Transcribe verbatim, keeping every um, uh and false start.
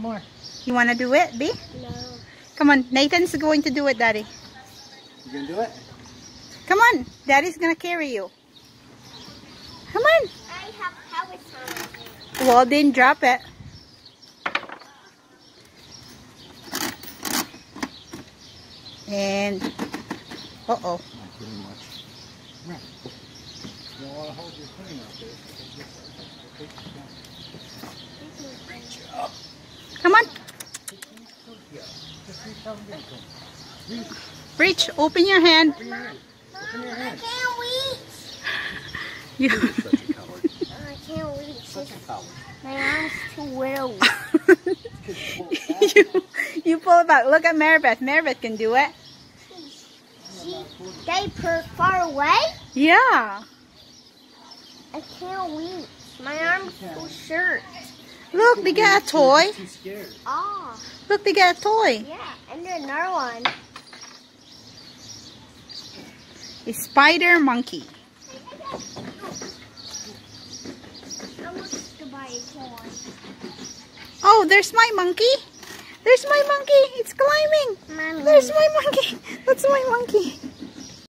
more. You want to do it, B? No. Come on, Nathan's going to do it, Daddy. You gonna do it? Come on, Daddy's gonna carry you. Come on. I have pellets on it. Well, then drop it. And, uh oh. Not pretty much. Right. You don't want to hold your thing out there. Reach up. Come on. Just reach out and get it. Reach. Reach. Open your hand. Open your hand. Open your I hand. can't reach. You, Such a coward. I can't reach. Such a coward. My arm's too little. you, you pull it back. Look at Maribeth. Maribeth can do it. See, they put far away. Yeah. I can't reach. My arm's too short. Look, they got a toy. Too scared. Oh, Look, they got a toy. yeah. And then another one. A spider monkey. I want to buy a toy. Oh, there's my monkey. There's my monkey. It's climbing. Mommy. There's my monkey. That's my monkey.